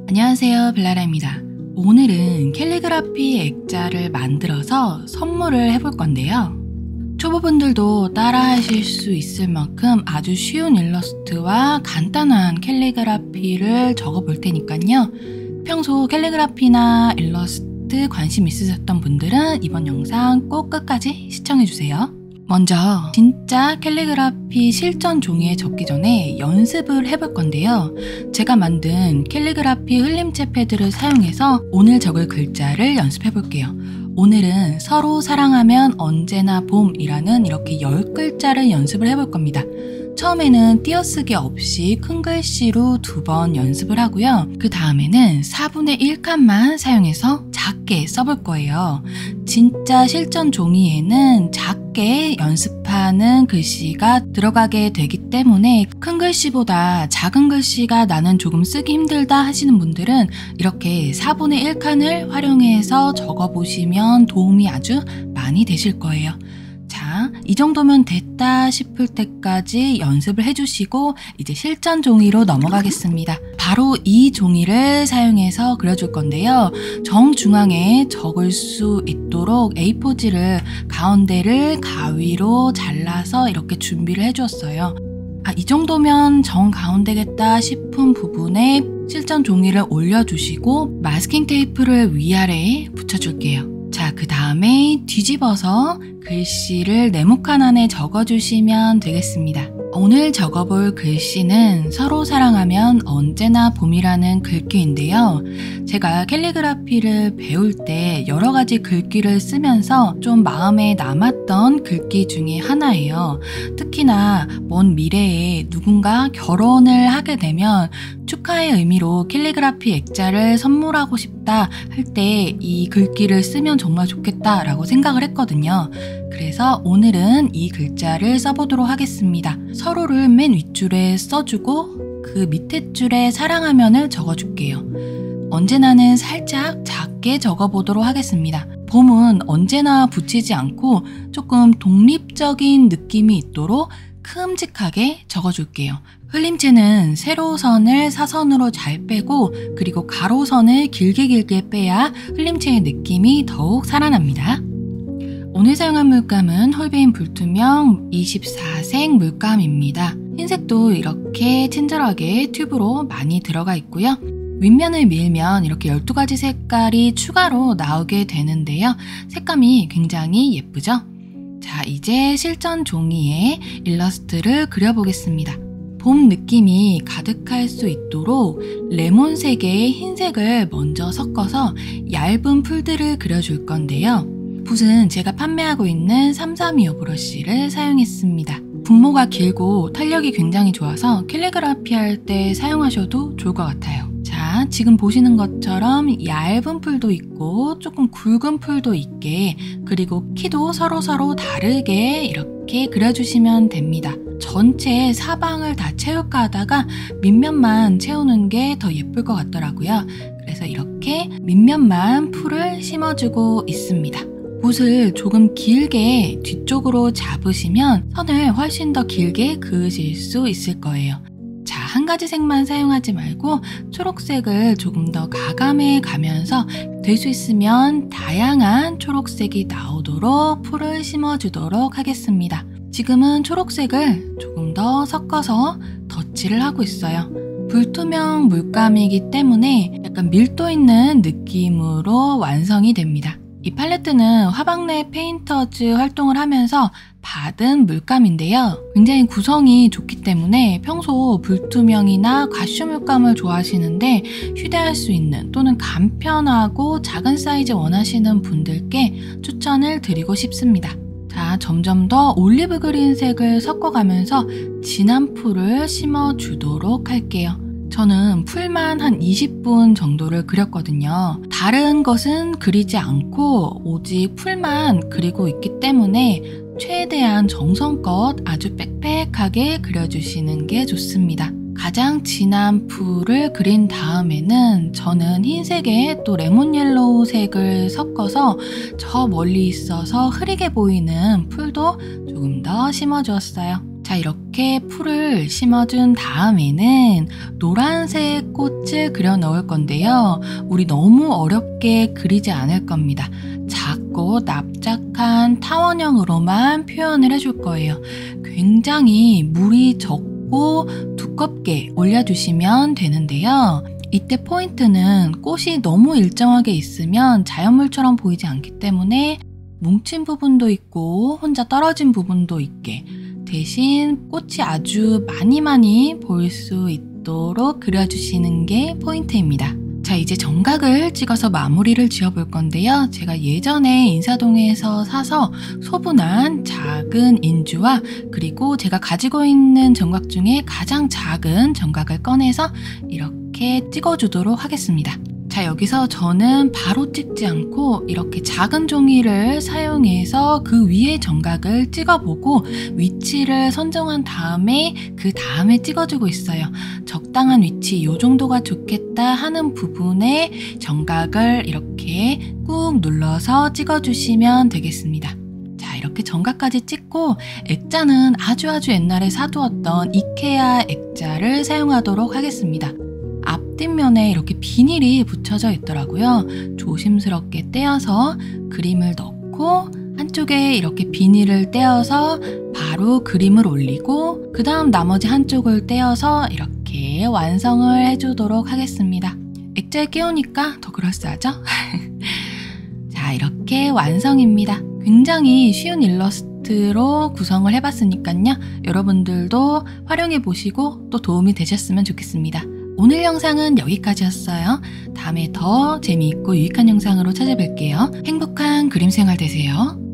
안녕하세요, 벨라라입니다. 오늘은 캘리그라피 액자를 만들어서 선물을 해볼 건데요. 초보분들도 따라 하실 수 있을 만큼 아주 쉬운 일러스트와 간단한 캘리그라피를 적어 볼 테니까요. 평소 캘리그라피나 일러스트 관심 있으셨던 분들은 이번 영상 꼭 끝까지 시청해주세요. 먼저 진짜 캘리그라피 실전 종이에 적기 전에 연습을 해볼 건데요. 제가 만든 캘리그라피 흘림체 패드를 사용해서 오늘 적을 글자를 연습해 볼게요. 오늘은 서로 사랑하면 언제나 봄이라는 이렇게 10글자를 연습을 해볼 겁니다. 처음에는 띄어쓰기 없이 큰 글씨로 2번 연습을 하고요. 그 다음에는 4분의 1칸만 사용해서 작게 써볼 거예요. 진짜 실전 종이에는 작게 연습하는 글씨가 들어가게 되기 때문에 큰 글씨보다 작은 글씨가 나는 조금 쓰기 힘들다 하시는 분들은 이렇게 4분의 1칸을 활용해서 적어보시면 도움이 아주 많이 되실 거예요. 자, 이 정도면 됐다 싶을 때까지 연습을 해주시고 이제 실전 종이로 넘어가겠습니다. 바로 이 종이를 사용해서 그려줄 건데요. 정중앙에 적을 수 있도록 A4지를 가운데를 가위로 잘라서 이렇게 준비를 해주었어요. 이 정도면 정 가운데겠다 싶은 부분에 실전 종이를 올려주시고 마스킹 테이프를 위아래에 붙여줄게요. 자, 그 다음에 뒤집어서 글씨를 네모칸 안에 적어주시면 되겠습니다. 오늘 적어볼 글씨는 서로 사랑하면 언제나 봄이라는 글귀인데요. 제가 캘리그라피를 배울 때 여러 가지 글귀를 쓰면서 좀 마음에 남았던 글귀 중에 하나예요. 특히나 먼 미래에 누군가 결혼을 하게 되면 축하의 의미로 캘리그라피 액자를 선물하고 싶다 할 때 이 글귀를 쓰면 정말 좋겠다라고 생각을 했거든요. 그래서 오늘은 이 글자를 써보도록 하겠습니다. 서로를 맨 윗줄에 써주고 그 밑에 줄에 사랑하면을 적어줄게요. 언제나는 살짝 작게 적어보도록 하겠습니다. 봄은 언제나 붙이지 않고 조금 독립적인 느낌이 있도록 큼직하게 적어줄게요. 흘림체는 세로선을 사선으로 잘 빼고 그리고 가로선을 길게 빼야 흘림체의 느낌이 더욱 살아납니다. 오늘 사용한 물감은 홀베인 불투명 24색 물감입니다. 흰색도 이렇게 친절하게 튜브로 많이 들어가 있고요. 윗면을 밀면 이렇게 12가지 색깔이 추가로 나오게 되는데요. 색감이 굉장히 예쁘죠? 자, 이제 실전 종이에 일러스트를 그려보겠습니다. 봄 느낌이 가득할 수 있도록 레몬색의 흰색을 먼저 섞어서 얇은 풀들을 그려줄 건데요. 붓은 제가 판매하고 있는 332 브러쉬를 사용했습니다. 분모가 길고 탄력이 굉장히 좋아서 캘리그라피 할 때 사용하셔도 좋을 것 같아요. 자, 지금 보시는 것처럼 얇은 풀도 있고 조금 굵은 풀도 있게 그리고 키도 서로 다르게 이렇게 그려주시면 됩니다. 전체 사방을 다 채울까 하다가 밑면만 채우는 게 더 예쁠 것 같더라고요. 그래서 이렇게 밑면만 풀을 심어주고 있습니다. 붓을 조금 길게 뒤쪽으로 잡으시면 선을 훨씬 더 길게 그으실 수 있을 거예요. 자, 한 가지 색만 사용하지 말고 초록색을 조금 더 가감해 가면서 될 수 있으면 다양한 초록색이 나오도록 풀을 심어주도록 하겠습니다. 지금은 초록색을 조금 더 섞어서 덧칠을 하고 있어요. 불투명 물감이기 때문에 약간 밀도 있는 느낌으로 완성이 됩니다. 이 팔레트는 화방내 페인터즈 활동을 하면서 받은 물감인데요. 굉장히 구성이 좋기 때문에 평소 불투명이나 과슈 물감을 좋아하시는데 휴대할 수 있는 또는 간편하고 작은 사이즈 원하시는 분들께 추천을 드리고 싶습니다. 자, 점점 더 올리브 그린색을 섞어가면서 진한 풀을 심어주도록 할게요. 저는 풀만 한 20분 정도를 그렸거든요. 다른 것은 그리지 않고 오직 풀만 그리고 있기 때문에 최대한 정성껏 아주 빽빽하게 그려주시는 게 좋습니다. 가장 진한 풀을 그린 다음에는 저는 흰색에 또 레몬 옐로우 색을 섞어서 저 멀리 있어서 흐리게 보이는 풀도 조금 더 심어주었어요. 자, 이렇게 풀을 심어준 다음에는 노란색 꽃을 그려 넣을 건데요. 우리 너무 어렵게 그리지 않을 겁니다. 작고 납작한 타원형으로만 표현을 해줄 거예요. 굉장히 물이 적고 두껍게 올려주시면 되는데요. 이때 포인트는 꽃이 너무 일정하게 있으면 자연물처럼 보이지 않기 때문에 뭉친 부분도 있고 혼자 떨어진 부분도 있게, 대신 꽃이 아주 많이 보일 수 있도록 그려주시는 게 포인트입니다. 자, 이제 정각을 찍어서 마무리를 지어볼 건데요. 제가 예전에 인사동에서 사서 소분한 작은 인주와 그리고 제가 가지고 있는 정각 중에 가장 작은 정각을 꺼내서 이렇게 찍어주도록 하겠습니다. 자, 여기서 저는 바로 찍지 않고 이렇게 작은 종이를 사용해서 그 위에 정각을 찍어보고 위치를 선정한 다음에 그 다음에 찍어주고 있어요. 적당한 위치, 이 정도가 좋겠다 하는 부분에 정각을 이렇게 꾹 눌러서 찍어주시면 되겠습니다. 자, 이렇게 정각까지 찍고 액자는 아주 옛날에 사두었던 이케아 액자를 사용하도록 하겠습니다. 앞뒷면에 이렇게 비닐이 붙여져 있더라고요. 조심스럽게 떼어서 그림을 넣고 한쪽에 이렇게 비닐을 떼어서 바로 그림을 올리고 그 다음 나머지 한쪽을 떼어서 이렇게 완성을 해주도록 하겠습니다. 액자에 끼우니까 더 그럴싸하죠? 자, 이렇게 완성입니다. 굉장히 쉬운 일러스트로 구성을 해봤으니까요. 여러분들도 활용해 보시고 또 도움이 되셨으면 좋겠습니다. 오늘 영상은 여기까지였어요. 다음에 더 재미있고 유익한 영상으로 찾아뵐게요. 행복한 그림 생활 되세요.